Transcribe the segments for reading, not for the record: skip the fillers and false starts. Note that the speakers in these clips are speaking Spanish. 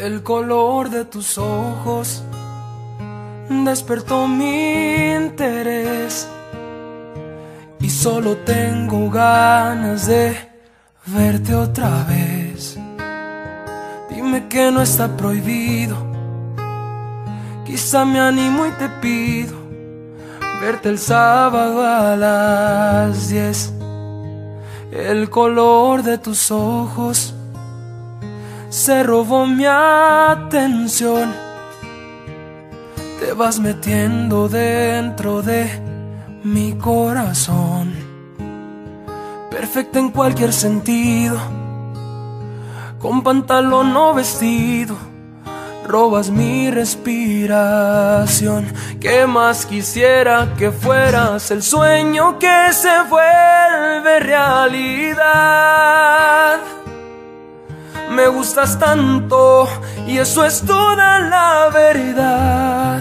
El color de tus ojos despertó mi interés y solo tengo ganas de verte otra vez. Dime que no está prohibido, quizá me animo y te pido verte el sábado a las 10. El color de tus ojos se robó mi atención. Te vas metiendo dentro de mi corazón, perfecta en cualquier sentido, con pantalón o vestido, robas mi respiración. ¿Qué más quisiera que fueras el sueño que se vuelve realidad? Me gustas tanto y eso es toda la verdad.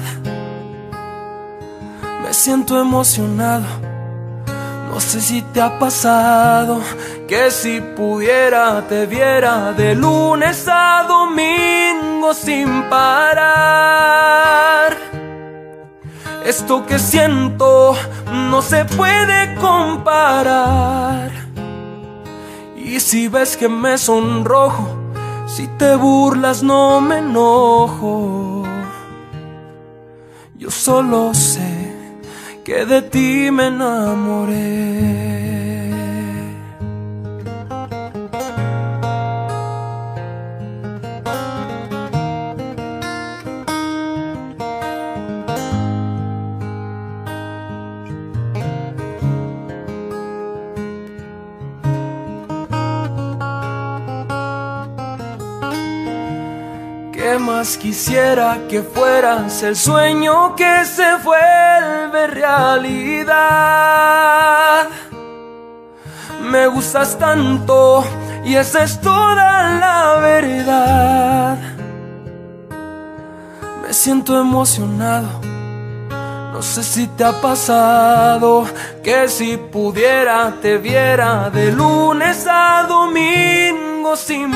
Me siento emocionado, no sé si te ha pasado, que si pudiera te viera de lunes a domingo sin parar. Esto que siento no se puede comparar. Y si ves que me sonrojo, si te burlas no me enojo. Yo solo sé que de ti me enamoré. ¿Qué más quisiera que fueras el sueño que se vuelve realidad? Me gustas tanto y esa es toda la verdad. Me siento emocionado, no sé si te ha pasado, que si pudiera te viera de lunes a domingo sin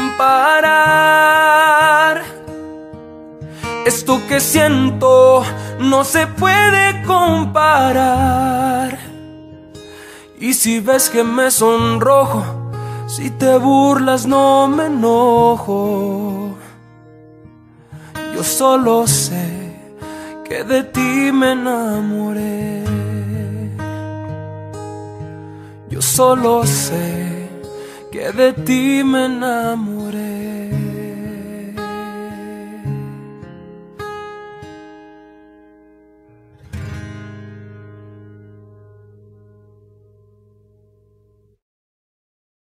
parar. Esto que siento no se puede comparar. Y si ves que me sonrojo, si te burlas no me enojo. Yo solo sé que de ti me enamoré. Yo solo sé que de ti me enamoré.